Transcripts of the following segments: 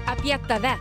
apie tave.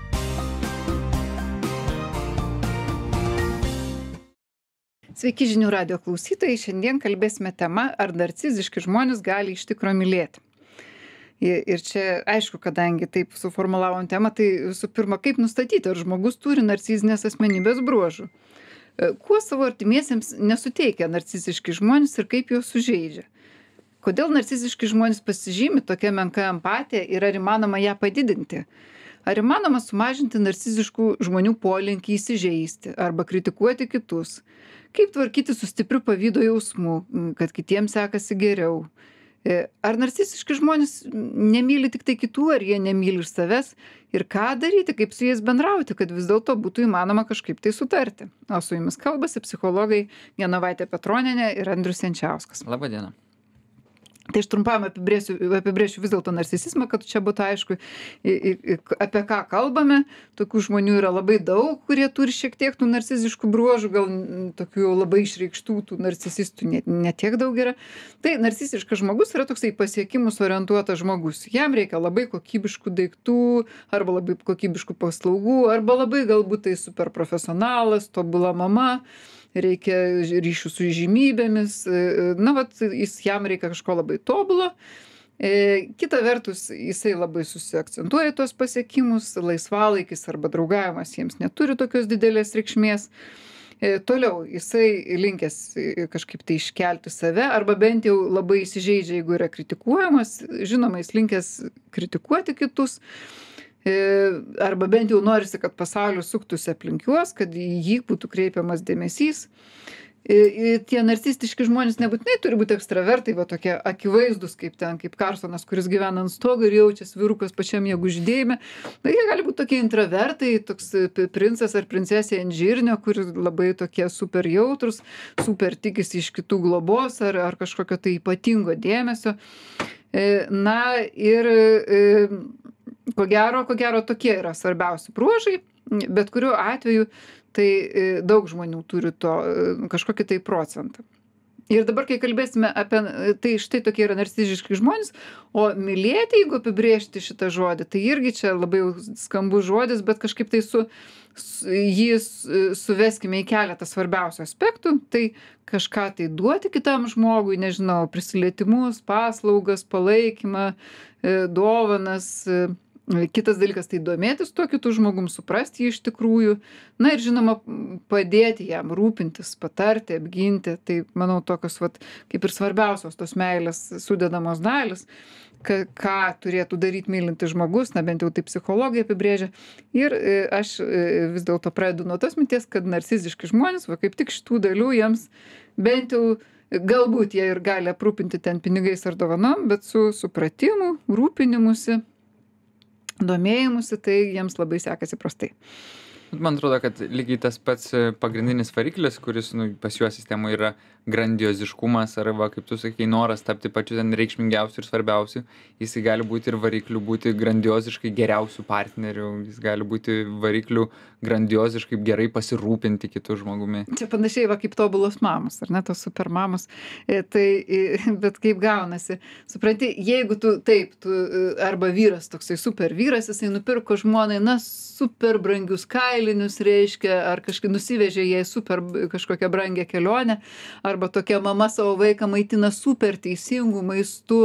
Sveiki žinių radijo klausytojai, šiandien kalbėsime tema, ar narciziški žmonės gali iš tikro mylėti. Ir čia, aišku, kadangi taip suformulavom temą, tai visų pirma, kaip nustatyti, ar žmogus turi narcizinės asmenybės bruožų. Kuo savo artimiesiems nesuteikia narciziški žmonės ir kaip juos sužeidžia. Kodėl narciziški žmonės pasižymi tokia menka empatija ir ar įmanoma ją padidinti? Ar įmanoma sumažinti narciziškų žmonių polinkį įsižeisti arba kritikuoti kitus? Kaip tvarkyti su stipriu pavydo jausmu, kad kitiems sekasi geriau? Ar narciziški žmonės nemyli tik tai kitų, ar jie nemyli ir savęs? Ir ką daryti, kaip su jais bendrauti, kad vis dėlto būtų įmanoma kažkaip tai sutarti? O su jumis kalbasi psichologai Genovaitė Petronienė ir Andrius Jančiauskas. Labą dieną. Tai aš trumpam apibrėšiu vis dėlto narcisizmą, kad čia būtų aišku, apie ką kalbame. Tokių žmonių yra labai daug, kurie turi šiek tiek tų narciziškų bruožų, gal tokių labai išreikštų tų narcisistų ne tiek daug yra. Tai narciziškas žmogus yra toksai pasiekimus orientuotas žmogus. Jam reikia labai kokybiškų daiktų, arba labai kokybiškų paslaugų, arba labai galbūt tai super profesionalas, tobula mama. Reikia ryšių su įžymybėmis, jam reikia kažko labai tobulo. Kita vertus, jisai labai susiakcentuoja tos pasiekimus, laisvalaikis arba draugavimas jiems neturi tokios didelės reikšmės. Toliau, jisai linkęs kažkaip tai iškelti save, arba bent jau labai įsižeidžia, jeigu yra kritikuojamas. Žinoma, jis linkęs kritikuoti kitus. Arba bent jau norisi, kad pasaulis suktųsi aplink juos, kad į jį būtų kreipiamas dėmesys. Tie narcistiški žmonės nebūtinai turi būti ekstravertai, va tokie akivaizdus, kaip Karsonas, kuris gyvena ant stogo ir jaučiasi vyrukas pačiam jėgų žydėjime. Bet jie gali būti tokie intravertai, toks princas ar princesė ant žirnio, kuris labai tokie super jautrus, super tikisi iš kitų globos ar kažkokio tai ypatingo dėmesio. Ko gero tokie yra svarbiausi bruožai, bet kuriuo atveju tai daug žmonių turi to kažkokį tai procentą. Ir dabar, kai kalbėsime apie, tai štai tokie yra narciziški žmonės, o mylėti, jeigu apibrėžti šitą žodį, tai irgi čia labai skambus žodis, bet kažkaip tai jį suveskime į keletą svarbiausių aspektų, tai kažką tai duoti kitam žmogui, nežinau, prisilietimus, paslaugas, palaikymą, dovanas. Kitas dalykas tai domėtis tuo kitų žmogum, suprasti jį iš tikrųjų. Na ir žinoma, padėti jam, rūpintis, patarti, apginti. Tai, manau, tokios kaip ir svarbiausios tos meilės sudedamos dalis, ką turėtų daryti mylintis žmogus, bent jau tai psichologai apibrėžia. Ir aš vis dėlto pradedu nuo tos minties, kad narciziški žmonės, kaip tik šitų dalių jiems bent jau galbūt jie ir gali aprūpinti ten pinigais ar dovanom, bet su supratimu, rūpinimusi, domėjimusi, tai jiems labai sekasi prastai. Man atrodo, kad lygiai tas pats pagrindinis variklis, kuris pas juos sistemoje yra grandioziškumas, arba, kaip tu sakai, noras tapti pačiu ten reikšmingiausiu ir svarbiausiu, jis gali būti ir varikliu būti grandioziškai geriausių partnerių, jis gali būti varikliu grandioziškai gerai pasirūpinti kitų žmogumi. Čia panašiai kaip tobulos mamos, ar ne, tos super mamos. Bet kaip gaunasi, supranti, jeigu tu arba vyras, toksai super vyras, jisai nupirko žmonai, super brangius kailinius, reiškia, ar kažkaip nusivežė jai super kažkokią brangią kelionę, arba tokia mama savo vaiką maitina super teisingų maistų.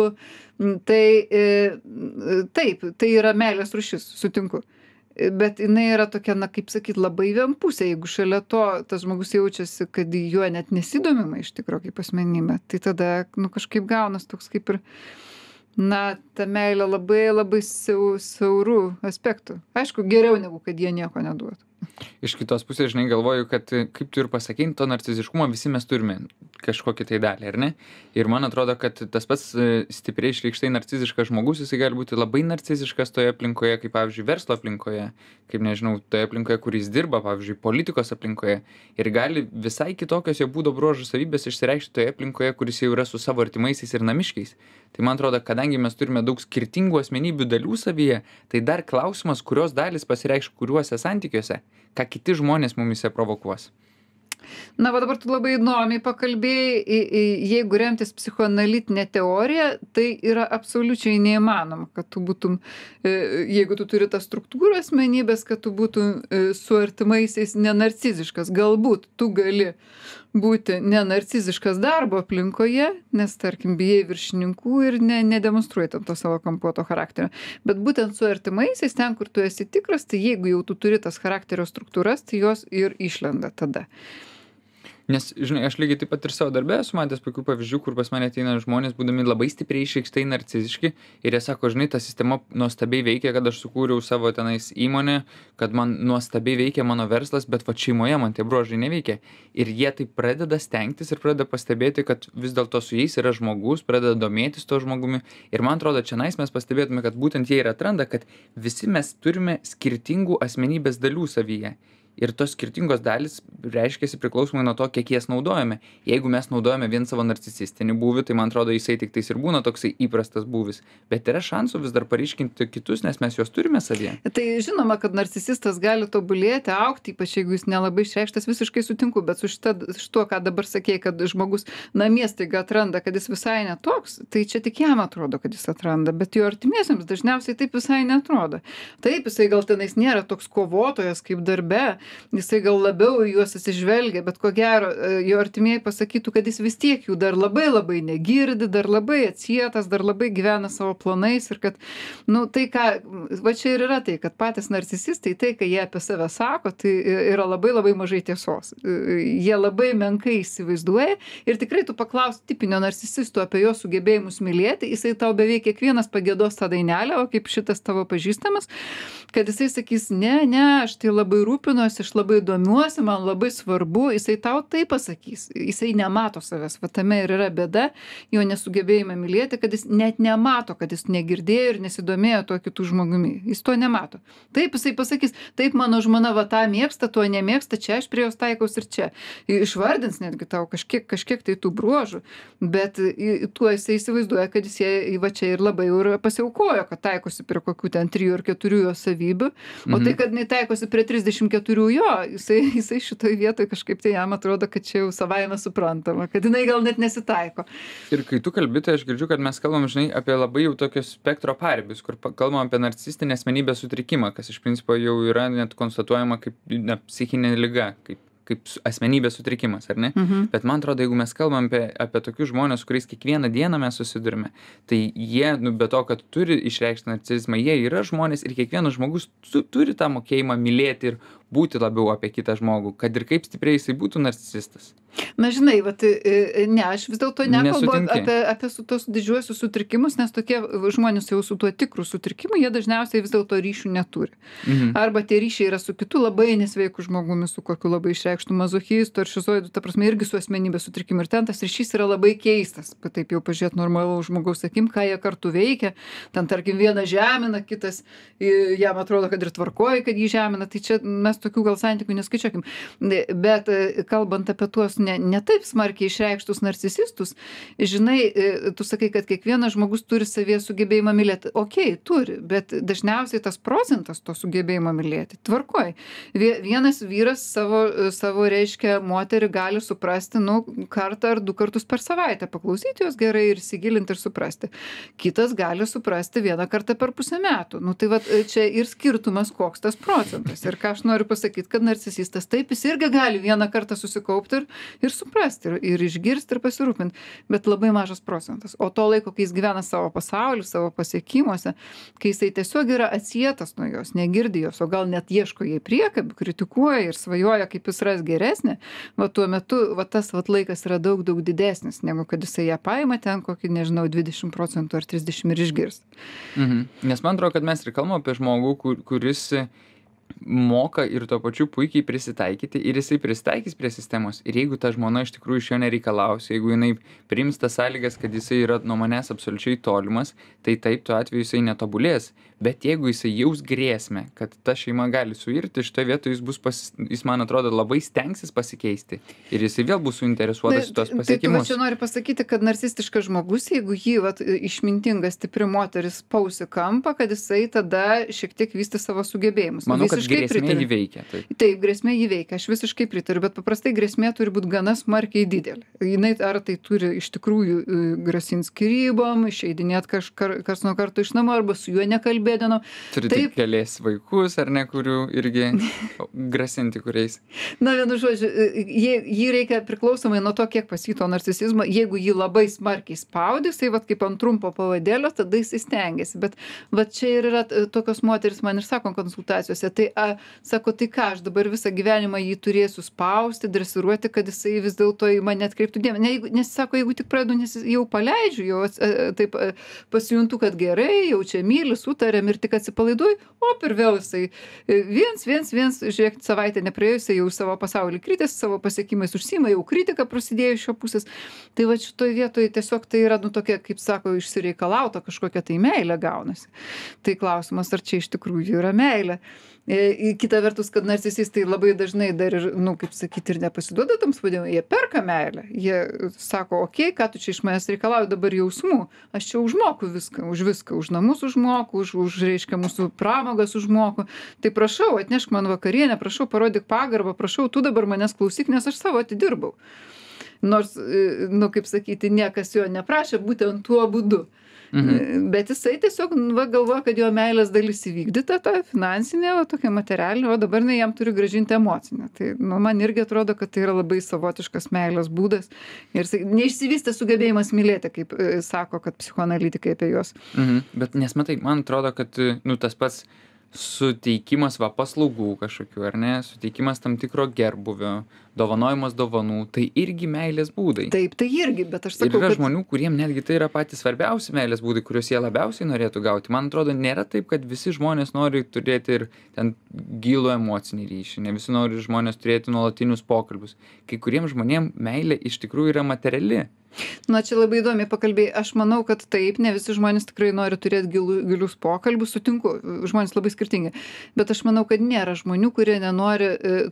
Tai yra meilės rūšis, sutinku. Bet jinai yra tokia, kaip sakyt, labai vienpusė. Jeigu šalia to tas žmogus jaučiasi, kad juo net nesidomima iš tikro kaip asmenybė, tai tada kažkaip gaunas toks kaip ir ta meilė labai labai siaurų aspektų. Aišku, geriau negu kad jie nieko neduotų. Iš kitos pusės, žinai, galvoju, kad kaip tu ir pasakei, to narciziškumo visi mes turime kažkokį tai dalį, ar ne? Ir man atrodo, kad tas pats stipriai išreikštai narciziškas žmogus, jisai gali būti labai narciziškas toje aplinkoje, kaip pavyzdžiui verslo aplinkoje, kaip nežinau, toje aplinkoje, kur jis dirba, pavyzdžiui politikos aplinkoje. Ir gali visai kitokios jo būdo bruožų savybės išsireikšti toje aplinkoje, kuris jau yra su savo artimaisiais ir namiškiais. Tai man atrodo, kadangi mes turime daug skirtingų asmenybių dalių savyje, tai dar klausimas, kurios dalys pasireikš kuriuose santykiuose, ką kiti žmonės mumise provokuos. Na, va dabar tu labai įdomiai pakalbėjai, jeigu remtis psichoanalitinė teorija, tai yra absoliučiai neįmanoma, kad tu būtum, jeigu tu turi tą struktūrą asmenybės, kad tu būtum su artimaisiais nenarciziškas. Galbūt tu gali būti nenarciziškas darbo aplinkoje, nes, tarkim, bijai viršininkų ir nedemonstruoji tam to savo kampuoto charakterio. Bet būtent su artimaisiais, ten, kur tu esi tikras, tai jeigu jau tu turi tas charakterio struktūras, tai jos ir išlenda tada. Nes, žinai, aš lygiai taip pat ir savo darbę esu matęs tokių pavyzdžių, kur pas mane ateina žmonės, būdami labai stipriai išreikštai narciziški ir jie sako, žinai, ta sistema nuostabiai veikia, kad aš sukūriau savo tenais įmonę, kad man nuostabiai veikia mano verslas, bet va šeimoje man tie bruožai neveikia. Ir jie taip pradeda stengtis ir pradeda pastebėti, kad vis dėlto su jais yra žmogus, pradeda domėtis to žmogumi. Ir man atrodo, čia mes pastebėtume, kad būtent jie ir atranda, kad visi mes turime skirtingų asmenybės dalių savyje. Ir tos skirtingos dalys reiškiasi priklausomai nuo to, kiek jas naudojame. Jeigu mes naudojame vien savo narcisistinį būvį, tai man atrodo, jisai tik tais ir būna toksai įprastas būvis. Bet yra šansų vis dar paryškinti kitus, nes mes juos turime savyje. Tai žinoma, kad narcisistas gali tobulėti, augti, ypač jeigu jis nelabai išreikštas, visiškai sutinku, bet su šituo, ką dabar sakei, kad žmogus namie staiga atranda, kad jis visai netoks, tai čia tik jam atrodo, kad jis atranda, bet jo artimiesiems dažniausiai taip visai neatrodo. Taip, jisai gal tenais nėra toks kovotojas kaip darbe, jisai gal labiau į juos atsižvelgia, bet ko gero jo artimieji pasakytų, kad jis vis tiek jų dar labai labai negirdi, dar labai atsietas, dar labai gyvena savo planais ir kad, nu, tai ką, va čia ir yra tai, kad patys narcisistai, tai, kai jie apie save sako, tai yra labai labai mažai tiesos. Jie labai menkai įsivaizduoja ir tikrai tu paklausi tipinio narcisistų apie jo sugebėjimus mylėti, jisai tau beveik kiekvienas pagiedos tą dainelę, o kaip šitas tavo pažįstamas, kad jisai sakys, ne, aš tai labai rūpinuosi, aš labai domiuosi, man labai svarbu, jisai tau tai pasakys, jisai nemato savęs, va tame ir yra bėda, jo nesugebėjime mylėti, kad jis net nemato, kad jis negirdėjo ir nesidomėjo tuo kitų žmogumi, jis to nemato. Taip, jisai pasakys, taip mano žmona va tą mėgsta, to nemėgsta, čia aš prie jos taikaus ir čia. Išvardins netgi tau kažkiek tai tų bruožų, bet tuo jisai įsivaizduoja, kad jis va čia ir labai jau pasiaukojo, kad taikosi prie kokių ten 3 ar 4 jo savybių, o tai, kad jinai taikosi prie 34 jo, jisai šitoj vietoj kažkaip tai jam atrodo, kad čia jau savaime suprantama, kad jinai gal net nesitaiko. Ir kai tu kalbi, tai aš girdžiu, kad mes kalbam, žinai, apie labai jau tokios spektro paribius, kur kalbam apie narcisistinę asmenybės sutrikimą, kas iš principo jau yra net konstatuojama kaip psichinė liga, kaip asmenybės sutrikimas, ar ne? Bet man atrodo, jeigu mes kalbam apie tokius žmonės, kuriais kiekvieną dieną mes susidurime, tai jie, be to, kad turi išreikšti narcisizmą, jie yra žmonės ir kiekvienas žmogus turi tą mokėjimą mylėti ir būti labiau apie kitą žmogų, kad ir kaip stipriai jisai būtų narcisistas. Na, žinai, ne, aš vis dėlto nekalbu apie su tos didžiuosius sutrikimus, nes tokie žmonės jau su tuo tikru sutrikimu, jie dažniausiai vis dėlto ryšių neturi. Arba tie ryšiai yra su kitu labai nesveiku žmogumi, su kokiu labai išreikštų mazochistu ar šizoidu, ta prasme, irgi su asmenybės sutrikimu. Ir ten tas ryšys yra labai keistas, kad taip jau pažiūrėt normalaus žmogaus akim, ką jie kartu veikia. Ten, tarkim, vienas žemina, kitas jam atrodo, kad ir tvarkoja, kad jį žemina. Tai čia mes tokių gal santykių neskaičiuokim. Bet kalbant apie tuos ne taip smarkiai išreikštus narcisistus, žinai, tu sakai, kad kiekvienas žmogus turi savyje sugebėjimą mylėti. Okei, turi, bet dažniausiai tas procentas to sugebėjimo mylėti. Tvarkoj. Vienas vyras savo reiškia moterį gali suprasti, kartą ar 2 kartus per savaitę, paklausyti jos gerai ir įsigilinti ir suprasti. Kitas gali suprasti 1 kartą per pusę metų. Tai va čia ir skirtumas, koks tas procentas. Ir ką aš noriu pasakyti, kad narcisistas taip, jis irgi gali 1 kartą susikaupti ir suprasti, ir išgirsti, ir pasirūpinti, bet labai mažas procentas. O to laiko, kai jis gyvena savo pasauliu, savo pasiekimuose, kai jisai tiesiog yra atsietas nuo jos, negirdi jos, o gal net ieško jai priekabių, kritikuoja ir svajoja, kaip jis ras geresnį, va tuo metu tas laikas yra daug didesnis, negu kad jisai ją paima ten kokį, nežinau, 20% ar 30% ir išgirs. Nes man atrodo, kad mes ir kalbame apie žmogų, kuris moka ir tuo pačiu puikiai prisitaikyti ir jisai prisitaikys prie sistemos. Ir jeigu ta žmona iš tikrųjų iš jo nereikalaus, jeigu jinai priims tas sąlygas, kad jisai yra nuo manęs absoliučiai tolimas, tai taip tuo atveju jisai netobulės. Bet jeigu jisai jaus grėsmę, kad ta šeima gali suirti, šitoje vietoje jis, man atrodo, labai stengsis pasikeisti. Ir jisai vėl bus suinteresuotas į tuos pasiekimus. Tai čia noriu pasakyti, kad narcistiškas žmogus, jeigu jį išmintinga, stipri moteris pausi kampą, kad jisai tada šiek tiek vysti savo sugebėjimus. Manau, kad visiškai grėsmė pritariu. jį veikia. Taip, grėsmė jį veikia, aš visiškai pritariu, bet paprastai grėsmė turi būti gana smarkiai didelė. Jinai ar tai turi iš tikrųjų grasint skyrybom, išeidinėt kas nuo karto iš namų arba su juo nekalbėt dienom. Turi tik kelias vaikus, ar ne, kurių irgi grasinti kuriais. Na, vienu žodžiu, jį reikia priklausomai nuo to, kiek pas jį to narcisizmo, jeigu jį labai smarkiai spaudys, tai vat kaip ant trumpo pavadėlio, tada jis stengiasi. Bet vat čia ir yra tokios moteris, man ir sako konsultacijose, tai sako, tai ką, aš dabar visą gyvenimą jį turėsiu spausti, dresiruoti, kad jisai vis dėlto į mane atkreiptų dėmesį. Nes sako, jeigu tik pradedu, nes jau paleidžiu, jau taip pasijuntu, kad gerai, jau čia myliu, sutarėm ir tik atsipalaiduoju, ir vėl jisai viens, žiūrėk, savaitę nepraėjusiai jau savo pasaulį kritęs, savo pasiekimais užsiima, jau kritika prasidėjo iš jo pusės. Tai va šitoje vietoje tiesiog tai yra, tokia, kaip sako, išsireikalauta kažkokia tai meilė gaunasi. Tai klausimas, ar čia iš tikrųjų yra meilė. Kita vertus, kad narcisistai labai dažnai dar ir, kaip sakyti, ir nepasiduoda tam spaudimui, jie perka meilę. Jie sako, okei, ką tu čia iš manęs reikalauji dabar jausmų, aš čia užmoku viską, už namus užmoku, už reiškia mūsų pramogas užmoku. Tai prašau, atnešk man vakarienę, prašau, parodyk pagarbą, prašau, tu dabar manęs klausyk, nes aš savo atidirbau. Nors, kaip sakyti, niekas jo neprašė būtent tuo būdu. Bet jisai tiesiog galvoja, kad jo meilės dalis įvykdyta, ta finansinė, tokia materialinė, o dabar jam turi grąžinti emocinę. Tai man irgi atrodo, kad tai yra labai savotiškas meilės būdas ir neišsivystęs sugebėjimas mylėti, kaip sako, kad psichoanalitikai apie juos. Bet nes matai, man atrodo, kad tas pats suteikimas paslaugų kažkokių, ar ne, suteikimas tam tikro gerbuvio, dovanojimas dovanų, tai irgi meilės būdai. Taip, tai irgi, bet aš sakau, ir yra žmonių, kuriem netgi tai yra patys svarbiausi meilės būdai, kuriuos jie labiausiai norėtų gauti. Man atrodo, nėra taip, kad visi žmonės nori turėti ir ten gilų emocinį ryšį, ne visi nori žmonės turėti nuolatinius pokalbius. Kai kuriems žmonėms meilė iš tikrųjų yra materiali. Na, čia labai įdomiai pakalbėjai. Aš manau, kad taip, ne visi žmonės tikrai nori turėti gilius pokalbius, sutinku, žmonės labai skirtingi. Bet aš manau, kad nėra žmonių, kurie nenori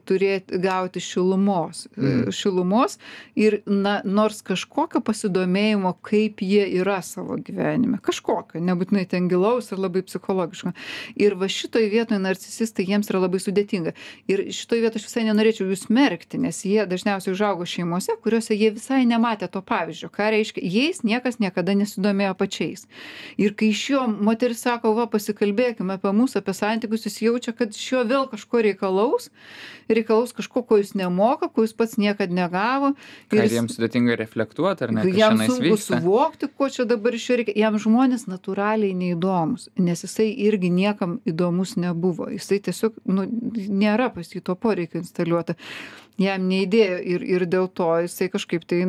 gauti šilumos. Šilumos ir, nors kažkokio pasidomėjimo, kaip jie yra savo gyvenime. Kažkokio, nebūtinai ten gilaus ir labai psichologiško. Ir va šitoj vietoje narcisistai jiems yra labai sudėtinga. Ir šitoj vietoje aš visai nenorėčiau jų smerkti, nes jie dažniausiai užaugo šeimose, kuriuose jie visai nematė to pavyzdžio. Ką reiškia, jais niekas niekada nesidomėjo pačiais. Ir kai iš jo moteris sako, pasikalbėkime apie mūsų, apie santykius, jis jaučia, kad iš jo vėl kažko reikalaus kažko, ko jis nemoka, ko jis pats niekad negavo. Ir jiems sudėtinga reflektuoti, ar ne? Jam sunku suvokti, ko čia dabar iš jo reikia. Jam žmonės natūraliai neįdomus, nes jisai irgi niekam įdomus nebuvo. Jisai tiesiog, nėra pas jį to poreikio instaliuota. Jam neįdėjo ir dėl to jisai kažkaip tai,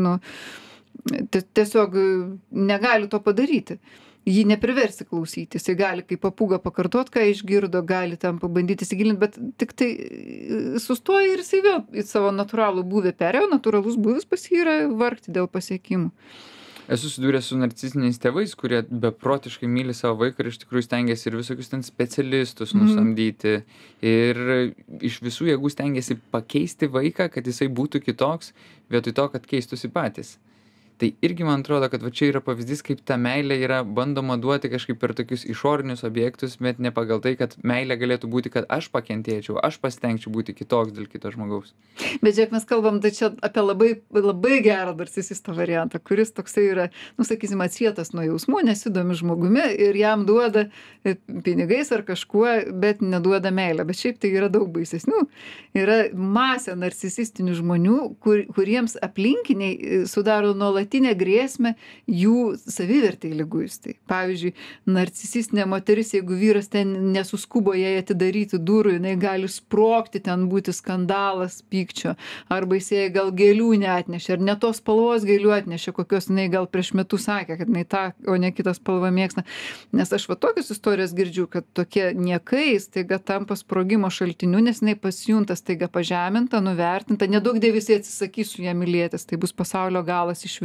tiesiog negali to padaryti. Jį nepriversi klausyti, jisai gali kaip papūga pakartot, ką išgirdo, gali tam pabandyti įsigilinti, bet tik tai sustoja ir jisai vėl į savo natūralų būvį perėjo, natūralus būvis pas jį yra vargti dėl pasiekimų. Esu susidūręs su narcisistiniais tėvais, kurie beprotiškai myli savo vaiką ir iš tikrųjų stengiasi ir visokius ten specialistus nusamdyti. Ir iš visų jėgų stengiasi pakeisti vaiką, kad jisai būtų kitoks, vietoj to, kad keistųsi patys. Tai irgi man atrodo, kad čia yra pavyzdys, kaip ta meilė yra bandoma duoti kažkaip per tokius išorinius objektus, bet ne pagal tai, kad meilė galėtų būti, kad aš pakentėčiau, aš pasitengčiau būti kitoks dėl kito žmogaus. Bet žiūrėk, mes kalbam tai čia apie labai, labai gerą narcisisto variantą, kuris toksai yra, sakysim, atsietas nuo jausmų, nesidomi žmogumi ir jam duoda pinigais ar kažkuo, bet neduoda meilę. Bet šiaip tai yra daug baisesnių. Yra masė narcisistinių žmonių, kuriems aplinkiniai sudaro nuolatinę grėsmę jų savivertei liguistai. Pavyzdžiui, narcisistinė moteris, jeigu vyras ten nesuskubo jai atidaryti durų, jinai gali sprogti, ten būti skandalas, pykčio, arba jisai gal gėlių neatnešė, ar ne tos spalvos gėlių atnešė, kokios jinai gal prieš metus sakė, kad jinai tą, o ne kitą spalvą mėgsta. Nes aš tokias istorijas girdžiu, kad tokie niekai staiga tampa sprogimo šaltiniu, nes jinai pasijunta staiga pažeminta, nuvertinta, nedaug dėvisi atsisakys su ją mylėtis, tai bus pasaulio galas iš viso.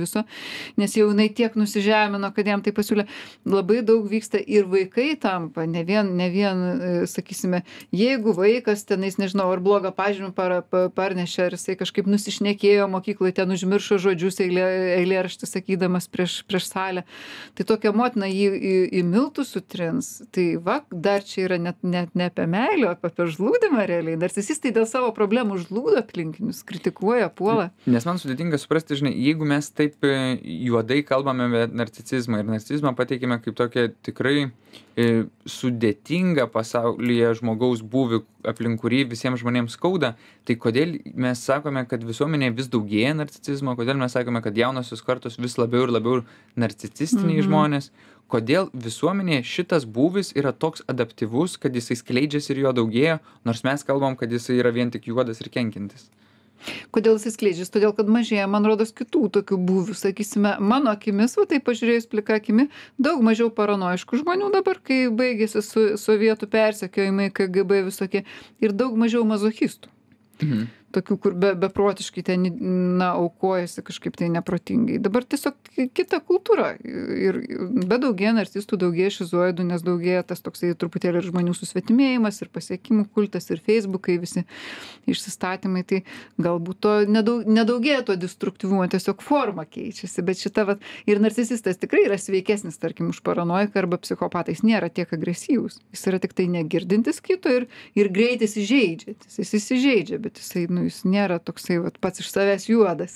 viso, nes jau jinai tiek nusižemino, kad jam tai pasiūlė. Labai daug vyksta ir vaikai tampa, ne vien, sakysime, jeigu vaikas tenais, nežinau, ar blogą pažymį parnešė, ar jisai kažkaip nusišnekėjo mokykloje, ten užmiršo žodžius eilėraštį sakydamas prieš salę, tai tokia motina jį į miltus sutrins. Tai va, dar čia yra net ne apie meilę, o apie žlugdymą realiai. Narcisistai dėl savo problemų žlugdo aplinkinius, kritikuoja, puola. Nes man sudėtinga suprasti, žinai, jeigu mes taip juodai kalbame apie narcisizmą ir narcisizmą pateikime kaip tokią tikrai sudėtingą pasaulyje žmogaus būvį, aplink kurį visiems žmonėms skauda, tai kodėl mes sakome, kad visuomenėje vis daugėja narcisizmo, kodėl mes sakome, kad jaunosios kartos vis labiau ir labiau narcisistiniai žmonės, kodėl visuomenėje šitas būvis yra toks adaptyvus, kad jisai skleidžiasi ir jo daugėja, nors mes kalbam, kad jisai yra vien tik juodas ir kenkiantis. Kodėl jisai skleidžiasi? Todėl, kad mažėja, man rodos, kitų tokių būvių. Sakysime, mano akimis, va tai pažiūrėjus plika akimi, daug mažiau paranoiškų žmonių dabar, kai baigėsi sovietų persekiojimai, KGB visokie, ir daug mažiau mazochistų. Tokių, kur beprotiškai ten, aukojasi kažkaip tai neprotingai. Dabar tiesiog kita kultūra. Ir daugėja narcisistų, daugėja šizoidų, nes daugėja tas toksai truputėlį ir žmonių susvetimėjimas, ir pasiekimų kultas, ir Facebookai, visi išsistatymai. Tai galbūt to nedaugėja to destruktyvumo, tiesiog forma keičiasi. Bet šita, ir narcisistas tikrai yra sveikesnis, tarkim, už paranoiką arba psichopatą. Jis nėra tiek agresyvus. Jis yra tik tai negirdintis kito ir greitai įsižeidžiantis. Jis įsižeidžia, bet jisai, jis nėra toksai pats iš savęs juodas.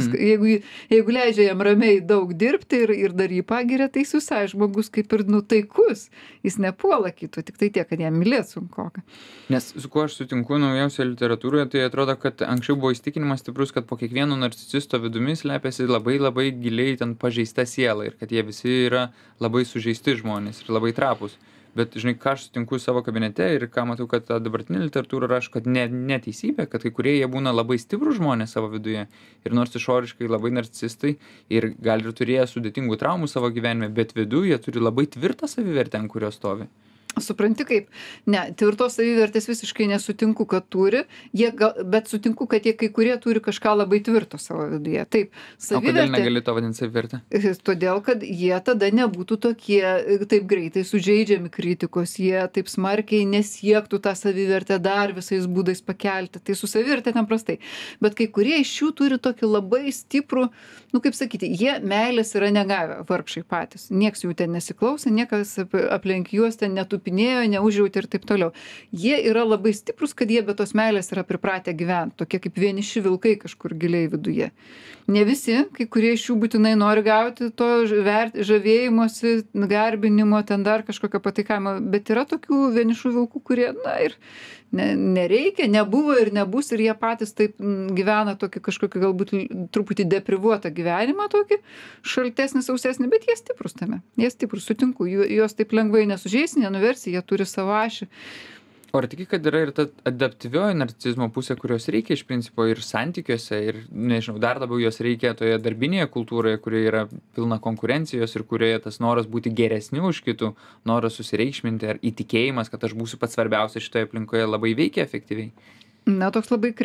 Jeigu leidžia jam ramiai daug dirbti ir dar jį pagiria, tai jis visai žmogus kaip ir taikus. Jis nepuola kito, tik tai tiek, kad jam mylėt sunkoka. Nes su kuo aš sutinku naujausioje literatūroje, tai atrodo, kad anksčiau buvo įstikinimas stiprus, kad po kiekvieno narcisisto vidumi slepiasi labai labai giliai ten pažeista siela ir kad jie visi yra labai sužeisti žmonės ir labai trapūs. Bet, žinai, ką aš sutinku savo kabinete ir ką matau, kad ta dabartinė literatūra rašo, kad neteisybė, kad kai kurie jie būna labai stiprūs žmonės savo viduje ir nors išoriškai labai narcisistai ir gal ir turėję sudėtingų traumų savo gyvenime, bet viduje jie turi labai tvirtą savivertę, ant kurios stovi. Supranti kaip? Ne, tvirtos savivertės visiškai nesutinku, kad turi, bet sutinku, kad jie kai kurie turi kažką labai tvirto savo viduje. Taip, savivertė. O kodėl negali to vadinti savivertę? Todėl, kad jie tada nebūtų tokie taip greitai sužeidžiami kritikos, jie taip smarkiai nesiektų tą savivertę dar visais būdais pakelti. Tai su savivertė ten prastai. Bet kai kurie iš jų turi tokį labai stiprų, kaip sakyti, jie meilės yra negavę, vargšai patys. Nieks jų ten nesiklausė, niekas aplink juos ten netupinėjo, neužjautė ir taip toliau. Jie yra labai stiprus, kad jie be tos meilės yra pripratę gyventi, tokie kaip vieniši vilkai kažkur giliai viduje. Ne visi, kai kurie iš jų būtinai nori gauti to žavėjimosi, garbinimo, ten dar kažkokio pataikavimo, bet yra tokių vienišų vilkų, kurie, ir nereikia, nebuvo ir nebus, ir jie patys taip gyvena tokį kažkokį galbūt truputį deprivuotą gyvenimą, tokį šaltesnį, sausesnį, bet jie stiprus tame. Jie stiprus, sutinku, juos taip lengvai nesužeisi, nenuversi, jie turi savo ašį. O ar tiki, kad yra ir ta adaptyvioji narcisizmo pusė, kurios reikia iš principo ir santykiuose, ir, nežinau, dar labiau jos reikia toje darbinėje kultūroje, kurioje yra pilna konkurencijos ir kurioje tas noras būti geresniu už kitų, noras susireikšminti ar įtikėjimas, kad aš būsiu pats svarbiausias šitoje aplinkoje, labai veikia efektyviai? Toks labai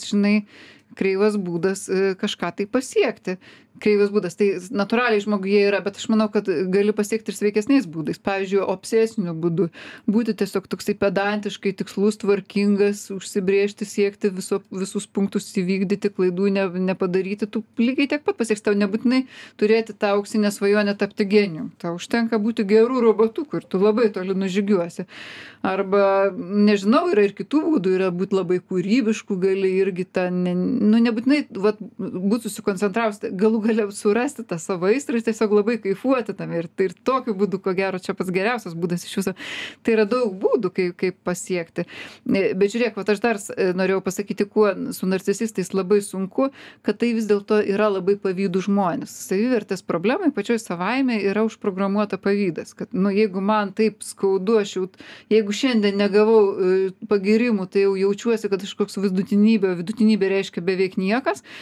kreivas būdas kažką tai pasiekti. Kreivas būdas, tai natūraliai žmoguje yra, bet aš manau, kad gali pasiekti ir sveikesniais būdais. Pavyzdžiui, obsesiniu būdu. Būti tiesiog toksai pedantiškai tikslus, tvarkingas, užsibrėžti, siekti visus punktus įvykdyti, klaidų nepadaryti. Tu lygiai tiek pat pasieksi, tau nebūtinai turėti tą auksinę svajonę tapti genijum. Tau užtenka būti gerų robotukų ir tu labai toli nužygiuosi. Arba, nežinau, yra ir kitų būdų, yra būti labai kūrybiškų, gali irgi nebūtinai būti susikoncentravus, galų galia surasti tą savo aistrą ir tiesiog labai kaifuoti tame. Ir tokiu būdu, ko gero, čia pats geriausias būdas iš viso. Tai yra daug būdų, kaip pasiekti. Bet žiūrėk, aš dar norėjau pasakyti, kuo su narcisistais labai sunku, kad tai vis dėlto yra labai pavydų žmonės. Savivertės problemai pačioj savaime yra užprogramuota pavydas. Kad, jeigu man taip skaudu, jeigu šiandien negavau pagyrimų, tai jau jaučiuosi, kad aš koks vidutinybė reiškia beveik niekas.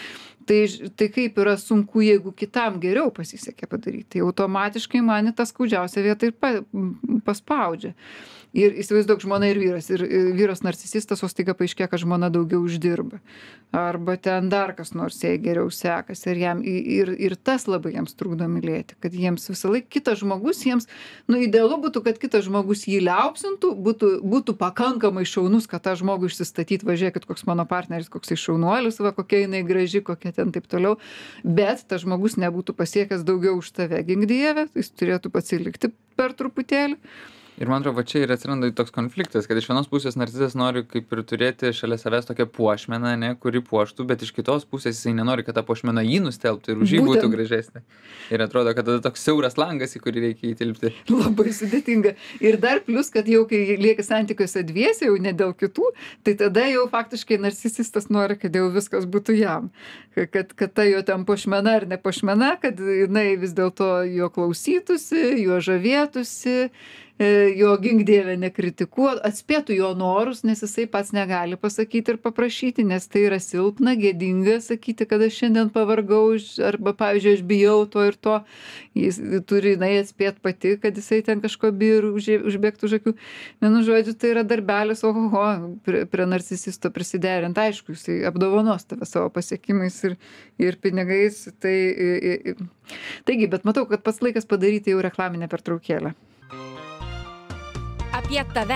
Tai kaip yra sunku, jeigu kitam geriau pasisekė padaryti. Tai automatiškai mane tą skaudžiausią vietą ir paspaudžia. Ir įsivaizduok, žmona ir vyras. Ir vyras narcisistas, o staiga paaiškėja, kad žmona daugiau uždirba. Arba ten dar kas nors jai geriau sekasi. Ir tas labai jiems trukdo mylėti. Kad jiems visą laiką kitas žmogus, jiems, idealu būtų, kad kitas žmogus jį liaupsintų, būtų pakankamai šaunus, kad tą žmogų išsistatyti, važiuokit, koks mano partneris, koks šaunuolis, va, kokia jinai graži, kokia ten taip toliau. Bet tas žmogus nebūtų pasiekęs daugiau už tave, gink Dieve, jis turėtų pasilikti per truputėlį. Ir man atrodo, va čia ir atsiranda toks konfliktas, kad iš vienos pusės narcizas nori kaip ir turėti šalia savęs tokią puošmeną, ne, kuri puoštų, bet iš kitos pusės jisai nenori, kad ta puošmena jį nustelbtų ir už jį būtų gražesnė. Ir atrodo, kad tada toks siauras langas, į kurį reikia įtilpti. Labai sudėtinga. Ir dar plus, kad jau kai lieki santykiuose dviese, jau ne dėl kitų, tai tada jau faktiškai narcisistas nori, kad jau viskas būtų jam. Kad ta jo ten puošmena ar ne puošmena, kad jinai vis dėlto jo klausytųsi, jo žavėtųsi, jo gink Dieve nekritikuot, atspėtų jo norus, nes jisai pats negali pasakyti ir paprašyti, nes tai yra silpna, gėdinga sakyti, kad aš šiandien pavargau, arba, pavyzdžiui, aš bijau to ir to. Jis turi, atspėt pati, kad jisai ten kažko bijo ir užbėgtų už akių. Vienu žodžiu, tai yra darbelis, prie narcisisto prisiderinti. Aišku, jisai apdovanos tave savo pasiekimais ir pinigais. Taigi, bet matau, kad pats laikas padaryti jau reklaminę pertraukėlę. Apie tave.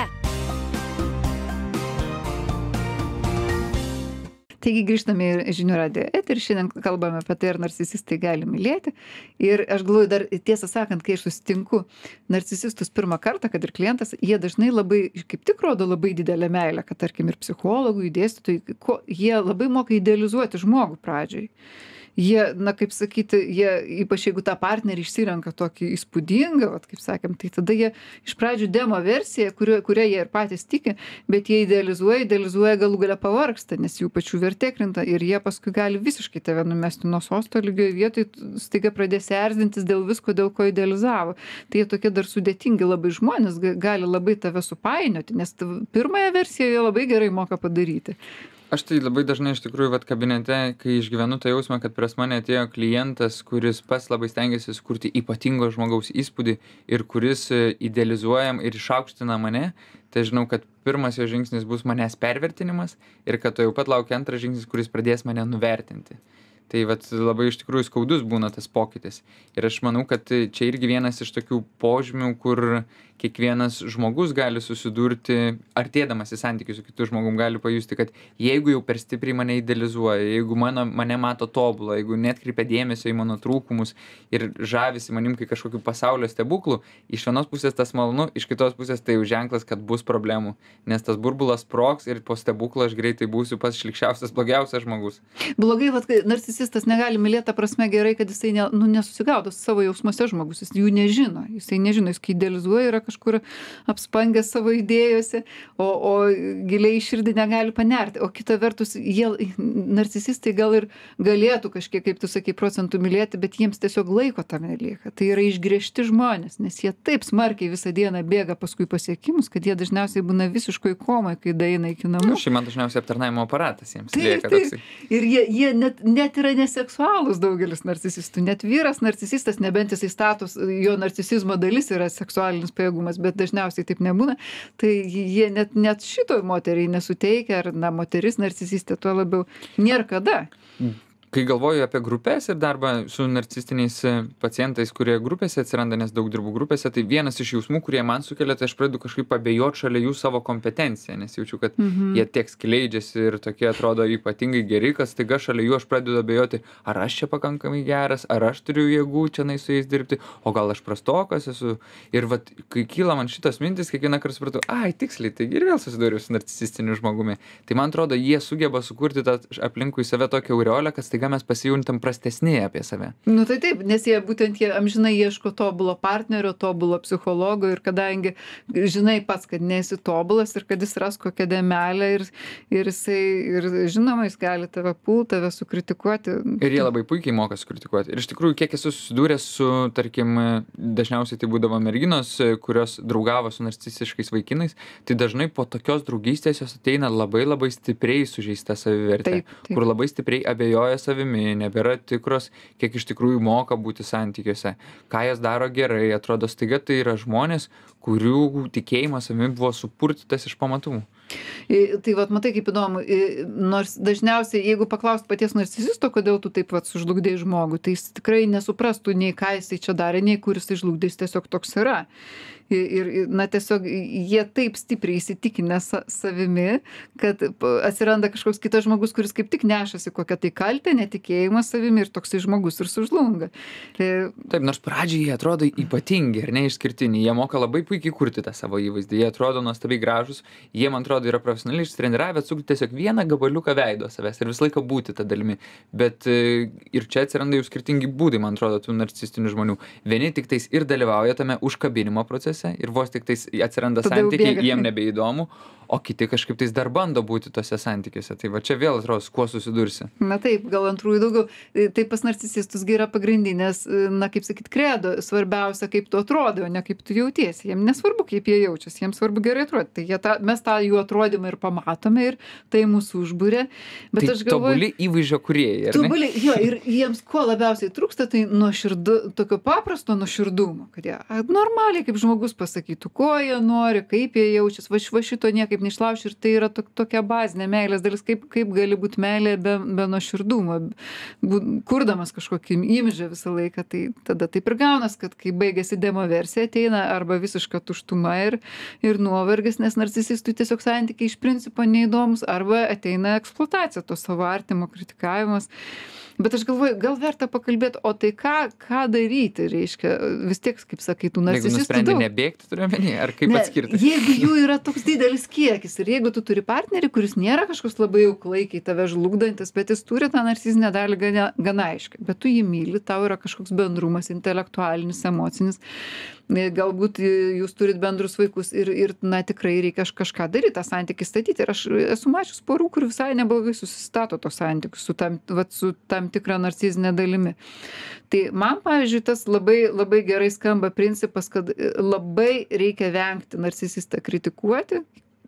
Taigi grįžtame į žinių radijo eterį, šiandien kalbame apie tai, ar narcisistai gali mylėti. Ir aš galvoju, dar tiesą sakant, kai aš susitinku narcisistus pirmą kartą, kad ir klientas, jie dažnai labai, kaip tik rodo labai didelę meilę, kad tarkim ir psichologui, dėstytojui, jie labai moka idealizuoti žmogų pradžioj. Jie, kaip sakyti, ypač jeigu tą partnerį išsirenka tokį įspūdingą, kaip sakėm, tai tada jie iš pradžių demo versiją, kurią jie ir patys tiki, bet jie idealizuoja, galų gale pavargsta, nes jų pačių vertė krinta ir jie paskui gali visiškai tave numesti nuo sosto lygioje vietoje, staiga pradės erzintis dėl visko, dėl ko idealizavo. Tai jie tokie dar sudėtingi labai žmonės, gali labai tave supainioti, nes pirmąją versiją jie labai gerai moka padaryti. Aš tai labai dažnai iš tikrųjų kabinete, kai išgyvenu tą jausmą, kad prie mane atėjo klientas, kuris pats labai stengiasi sukurti ypatingo žmogaus įspūdį ir kuris idealizuojam ir išaukština mane, tai žinau, kad pirmas jo žingsnis bus manęs pervertinimas ir kad to jau pat laukia antras žingsnis, kuris pradės mane nuvertinti. Tai labai iš tikrųjų skaudus būna tas pokytis. Ir aš manau, kad čia irgi vienas iš tokių požymių, kur kiekvienas žmogus gali susidurti, artėdamas į santykių su kitu žmogum, gali pajusti, kad jeigu jau per stipriai mane idealizuoja, jeigu mane mato tobulą, jeigu netkreipia dėmesio į mano trūkumus ir žavisi manim kaip kažkokiu pasaulio stebuklu, iš vienos pusės tas malonu, iš kitos pusės tai jau ženklas, kad bus problemų, nes tas burbulas sprogs ir po stebuklo aš greitai būsiu pats šlykščiausias, blogiausias žmogus. Blogai, kai narcisistas negali mylėti, ta prasme gerai, kad jisai nesusigaudo savo jausmuose žmogus, jis jų nežino, jis kai idealizuoja, yra kažkur apspangęs savo idėjose, o giliai į širdį negali panerti. O kita vertus, narcisistai gal ir galėtų kažkiek, kaip tu sakai, procentų mylėti, bet jiems tiesiog laiko tam nelieka. Tai yra išgręžti žmonės, nes jie taip smarkiai visą dieną bėga paskui pasiekimus, kad jie dažniausiai būna visiškoj komoj, kai daeina iki namų. Šiaip man dažniausiai aptarnaimo aparatas jiems lieka toksai. Ir jie net yra neseksualūs daugelis narcisistų. Net vyras narcisistas, nebent jisai status, jo narcisizmo dalis yra seksualinis pajėgumas, bet dažniausiai taip nebūna. Tai jie net šito moteriai nesuteikia, ar moteris narcisistė, tuo labiau nėra kada. Kai galvoju apie grupės ir darbą su narcistiniais pacientais, kurie grupėse atsiranda, nes daug dirbu grupėse, tai vienas iš jausmų, kurie man sukelia, tai aš pradedu kažkaip abejoti šalia jų savo kompetenciją, nes jaučiu, kad jie tiek skleidžiasi ir tokie atrodo ypatingai geri, kad staiga šalia jų aš pradedu abejoti, ar aš čia pakankamai geras, ar aš turiu jėgų čia su jais dirbti, o gal aš prastokas esu. Ir kai kyla man šitos mintis, kiekvieną kartą supratau, tiksliai, taigi ir vėl susidūriau su narcisistiniu žmogumi. Tai man atrodo, jie sugeba sukurti tą aplinkui save tokią aureolę, kad staiga mes pasijuntam prastesni apie save. Tai taip, nes jie amžinai ieško tobulo partnerio, tobulo psichologo ir kadangi žinai pats, kad nesi tobulas ir kad jis ras kokią dėmelę ir žinoma, jis gali tave pult, tave sukritikuoti. Ir jie labai puikiai moka sukritikuoti. Ir iš tikrųjų, kiek esu susidūręs su, tarkim, dažniausiai tai būdavo merginos, kurios draugavo su narcisistiškais vaikinais, tai dažnai po tokios draugystės jos ateina labai labai stipriai sužeista savivertė, kur labai stipriai abejoja savimi, nebėra tikros, kiek iš tikrųjų moka būti santykiuose, ką jos daro gerai, atrodo staiga tai yra žmonės, kurių tikėjimas savimi buvo supurtytas iš pamatų. Tai vat matai, kaip įdomu, nors dažniausiai, jeigu paklaust paties narcisisto, kodėl tu taip vat sužlugdei žmogų, tai jis tikrai nesuprastų nei ką jisai čia darė, nei kur jisai žlugdė, jis tiesiog toks yra. Na tiesiog jie taip stipriai įsitikinę savimi, kad atsiranda kažkoks kitas žmogus, kuris kaip tik nešasi kokią tai kaltę, netikėjimą savimi ir toksai žmogus ir sužlunga. Taip, nors pradžiai jie atrodo ypatingi ir neišskirtiniai, jie moka labai puikiai kurti tą savo įvaizdį, jie atrodo nuostabiai gražus, jie man atrodo yra profesionaliai ištreniravę atsukti tiesiog vieną gabaliuką veido savęs ir visą laiką būti tą dalimi. Bet ir čia atsiranda jau skirtingi būdai, man atrodo, tų narcisistinių žmonių. Vieni tik tais ir dalyvauja tame užkabinimo procese ir vos tik tais atsiranda santykiai, jiem nebeįdomu, o kiti kažkaip tais dar bando būti tose santykiuose. Tai va čia vėl atrodo, kuo susidursi. Na taip, gal antrųjų daugiau. Tai pas narcisistus yra pagrindinės, na kaip sakyt, kredo, svarbiausia, kaip tu atrodai, o ne kaip tu jautiesi. Jiem nesvarbu, kaip jie jaučiasi, jiems svarbu gerai atrodyti. Tai mes tą jų atrodymą ir pamatome ir tai mūsų užbūrė. Bet tai aš galvoju, tobuli įvaizdžio kūrėjai, ar ne? Tobuli, jo, ir jiems ko labiausiai trūksta, tai tokio paprasto nuoširdumo, kad jie normaliai kaip žmogus pasakytų, ko jie nori, kaip jie jaučiasi, va šito niekaip neišlauši ir tai yra tokia bazinė meilės dalis, kaip gali būti meilė be nuoširdumo, kurdamas kažkokį imidžą visą laiką, tai tada taip ir gaunas, kad kai baigėsi demo versija, ateina arba visiška tuštuma ir nuovargis, nes narcisistui tiesiog santykiai iš principo neįdomus, arba ateina eksploatacija, to savo artimo kritikavimas. Bet aš galvoju, gal verta pakalbėti, o tai ką daryti, reiškia, vis tiek, kaip sakai, tų narcisistų daug. Jeigu nusprendė nebėgti, turiu omeny, ar kaip atskirti? Jeigu jų yra toks didelis kiekis ir jeigu tu turi partnerį, kuris nėra kažkoks labai jau klaikiai tave žlugdantis, bet jis turi tą narcizinę dalį gana aiškiai, bet tu jį myli, tau yra kažkoks bendrumas, intelektualinis, emocinis, galbūt jūs turit bendrus vaikus ir na tikrai reikia kažką daryti, tą santykį statyti. Ir aš esu mačius porų, kur visai neblogai susistato tos santykius su tam tikra narcizinė dalimi. Tai man, pavyzdžiui, tas labai gerai skamba principas, kad labai reikia vengti narcisistą kritikuoti,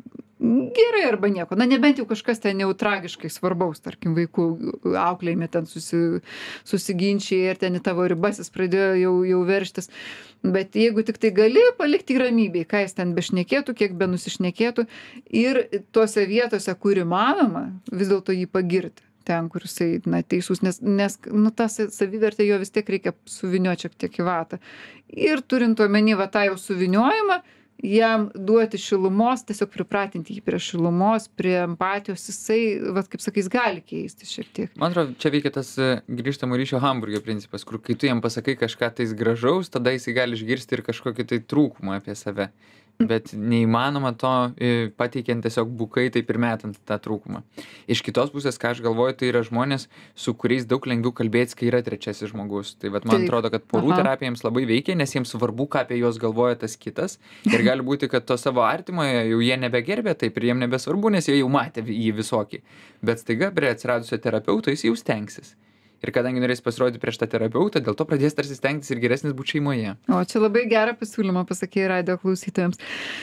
gerai arba nieko. Na, nebent jau kažkas ten jau tragiškai svarbaus, tarkim, vaikų auklėjime ten susiginčiai ir ten į tavo ribas jis pradėjo jau veržtis. Bet jeigu tik tai gali palikti ramybėj, ką jis ten bešnekėtų, kiek benusišnekėtų ir tose vietose, kur įmanoma, vis dėlto jį pagirti. Ten, kur jisai, na, teisus, nes tą savivertę jo vis tiek reikia suvinioti šiek tiek į vatą. Ir turint omeny va tą jau suviniojimą, jam duoti šilumos, tiesiog pripratinti jį prie šilumos, prie empatijos, jisai, vat, kaip sakai, jis gali keisti šiek tiek. Man atrodo, čia veikia tas grįžtamo ryšio hamburgio principas, kur kai tu jam pasakai kažką tais gražaus, tada jisai gali išgirsti ir kažkokį tai trūkumą apie save. Bet neįmanoma to pateikiant tiesiog bukai, taip ir metant tą trūkumą. Iš kitos pusės, ką aš galvoju, tai yra žmonės, su kuriais daug lengviau kalbėti, kai yra trečiasis žmogus. Tai vat, man atrodo, kad porų terapija jiems labai veikia, nes jiems svarbu, ką apie juos galvoja tas kitas. Ir gali būti, kad to savo artimoje jau jie nebegerbė, taip ir jiem nebesvarbu, nes jie jau matė jį visokį. Bet staiga prie atsiradusio terapeuto jis jau stengsis. Ir kadangi norės pasirodyti prieš tą terapeutą, dėl to pradės tarsi stengtis ir geresnis būti šeimoje. O čia labai gerą pasiūlymą pasakė radijo klausytojams.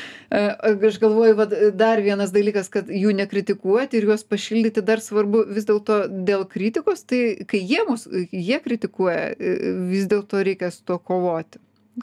Aš galvoju, dar vienas dalykas, kad jų nekritikuoti ir juos pašildyti dar svarbu vis dėlto dėl kritikos, tai kai jie kritikuoja, vis dėlto reikia su to kovoti,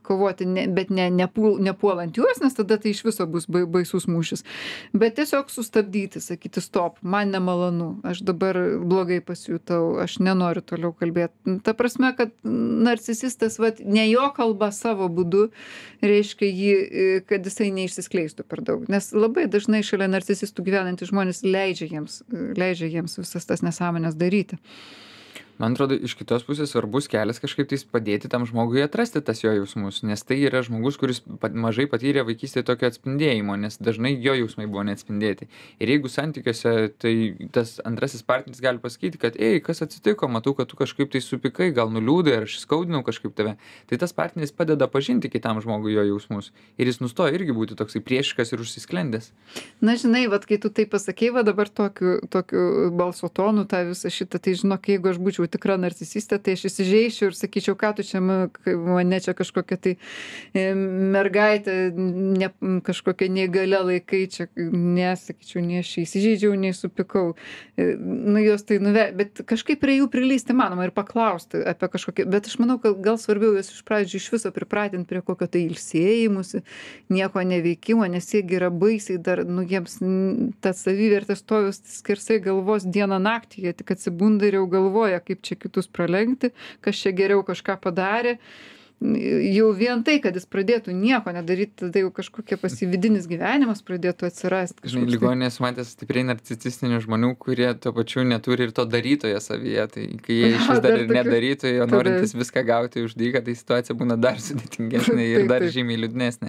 bet nepuolant juos, nes tada tai iš viso bus baisus mūšis. Bet tiesiog sustabdyti, sakyti stop, man nemalonu, aš dabar blogai pasijutau, aš nenoriu toliau kalbėti. Ta prasme, kad narcisistas, ne jo kalba savo būdu, reiškia jį, kad jisai neišsiskleistų per daug. Nes labai dažnai šalia narcisistų gyvenantys žmonės leidžia jiems visas tas nesąmonės daryti. Man atrodo, iš kitos pusės svarbus kelias kažkaip tais padėti tam žmogui atrasti tas jo jausmus, nes tai yra žmogus, kuris mažai patyrė vaikystėje tokio atspindėjimo, nes dažnai jo jausmai buvo neatspindėti. Ir jeigu santykiuose, tai tas antrasis partneris gali pasakyti, kad kas atsitiko, matau, kad tu kažkaip tai supykai, gal nuliūdai, ar aš skaudinau kažkaip tave, tai tas partneris padeda pažinti kitam žmogui jo jausmus. Ir jis nustoja irgi būti toksai priešiškas ir užsisklendęs. Na, žinai, kai tu tai pasakei, dabar tokiu balso tonu tą visą šitą, tai žinok, jeigu aš būčiau būčiau tikra narcisistė, tai aš įsižeičiau ir sakyčiau, ką tu čia mane čia kažkokia tai mergaitė, kažkokia neįgalia laikai, čia nesakyčiau, nei aš įsižeidžiau, nei supykau. Nu, jos tai bet kažkaip prie jų prilysti manoma ir paklausti apie kažkokį, bet aš manau, kad gal svarbiau jas iš pradžių iš viso pripratinti prie kokio tai ilsėjimusi, nieko neveikimo, nes jiegi yra baisiai dar, nu, jiems ta savivertė stovi skersai galvos dieną naktį, jie tik atsibunda ir jau galvoja, kaip čia kitus pralenkti, kas čia geriau kažką padarė. Jau vien tai, kad jis pradėtų nieko nedaryti, tai jau kažkokia pasividinis gyvenimas pradėtų atsirasti. Žinai, ligoninės matęs stipriai narcisistinių žmonių, kurie tuo pačiu neturi ir to darytojo savyje. Tai kai jie iš vis dar ir nedarytojai, o norintis viską gauti už dyką, tai situacija būna dar sudėtingesnė ir dar žymiai liūdnesnė.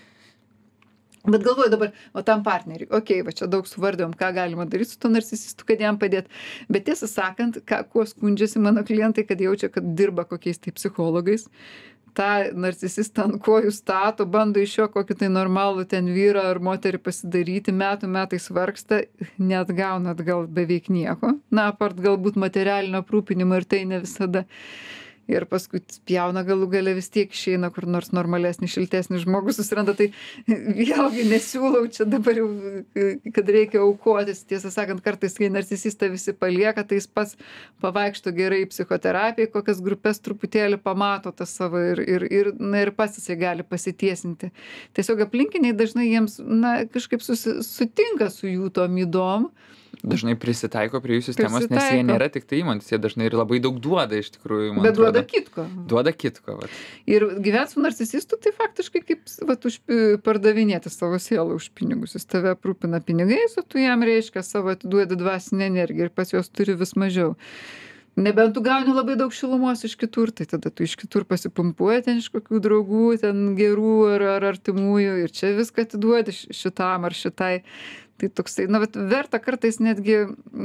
Bet galvoju dabar, o tam partneriui, okei, va čia daug suvardėjom, ką galima daryti su to narcisistu, kad jam padėti. Bet tiesą sakant, kuo skundžiasi mano klientai, kad jaučia, kad dirba kokiais tai psichologais, tą narcisistą ant kojų stato, bando iš jo kokį tai normalų ten vyrą ar moterį pasidaryti, metais vargsta, net gauna atgal beveik nieko. Na, apart galbūt materialinio aprūpinimo ir tai ne visada. Ir paskui spjauna galų gale vis tiek išeina kur nors normalesnis, šiltesnis žmogus susiranda, tai vėlgi nesiūlau čia dabar jau, kad reikia aukotis. Tiesą sakant, kartais, kai narcisistą visi palieka, tai jis pats pavaikšto gerai psichoterapijai, kokias grupės truputėlį pamato tą savo ir pats jisai gali pasitiesinti. Tiesiog aplinkiniai dažnai jiems, na, kažkaip sutinka su jų tom ydom. Dažnai prisitaiko prie jų sistemos, nes jie nėra tik tai įmonės, jie dažnai ir labai daug duoda iš tikrųjų. Bet duoda kitko. Duoda kitko. Vat. Ir gyventi su narcisistu, tai faktiškai kaip pardavinėti savo sielą už pinigus. Jis tave aprūpina pinigais, o tu jam reiškia savo atiduodi dvasinę energiją ir pas juos turi vis mažiau. Nebent tu gauni labai daug šilumos iš kitur, tai tada tu iš kitur pasipumpuoji ten iš kokių draugų, ten gerų ar artimųjų ir čia viską atiduodi šitam ar šitai. Tai toksai, na, bet verta kartais netgi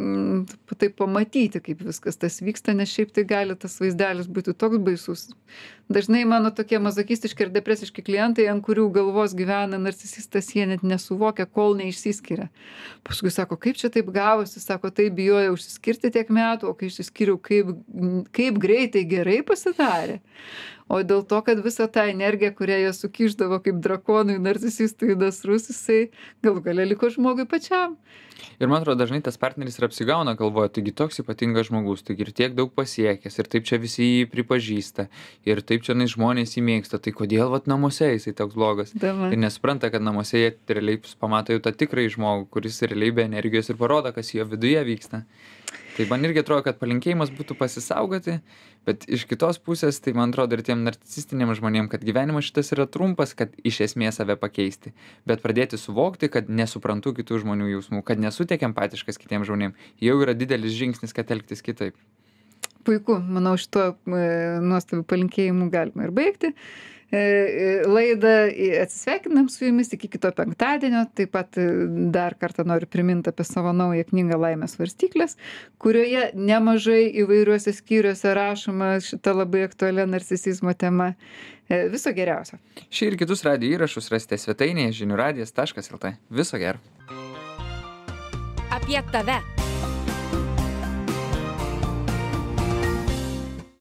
taip pamatyti, kaip viskas tas vyksta, nes šiaip tai gali tas vaizdelis būti toks baisus. Dažnai mano tokie mazochistiški ir depresiški klientai, ant kurių galvos gyvena narcisistas, jie net nesuvokia, kol neišsiskiria. Paskui sako, kaip čia taip gavosi, sako, tai bijojau išsiskirti tiek metų, o kai išsiskiriau, kaip greitai gerai pasidarė. O dėl to, kad visą tą energiją, kurią jie sukišdavo kaip drakonui, narcisistui į nasrus, jisai galų gale liko žmogui pačiam. Ir man atrodo, dažnai tas partneris ir apsigauna, galvoja, taigi toks ypatingas žmogus, taigi ir tiek daug pasiekęs, ir taip čia visi jį pripažįsta, ir taip čia žmonės jį mėgsta, tai kodėl vat namuose jisai toks blogas. Dama. Ir nesupranta, kad namuose jie realiai pamato jau tą tikrąjį žmogų, kuris realiai be energijos ir parodo, kas jo viduje vyksta. Tai man irgi atrodo, kad palinkėjimas būtų pasisaugoti, bet iš kitos pusės, tai man atrodo ir tiem narcisistiniam žmonėm, kad gyvenimas šitas yra trumpas, kad iš esmės save pakeisti, bet pradėti suvokti, kad nesuprantu kitų žmonių jausmų, kad nesu tiek empatiškas kitiem žmonėm, jau yra didelis žingsnis, kad elgtis kitaip. Puiku, manau, šito nuostabių palinkėjimų galima ir baigti. Laidą atsisveikinam su jumis iki kito penktadienio. Taip pat dar kartą noriu priminti apie savo naują knygą Laimės svarstyklės, kurioje nemažai įvairiuose skyriuose rašoma šita labai aktualia narcisizmo tema. Viso geriausio. Šį ir kitus radijo įrašus rasite svetainėje žiniųradijas.lt. Viso gero. Apie tave.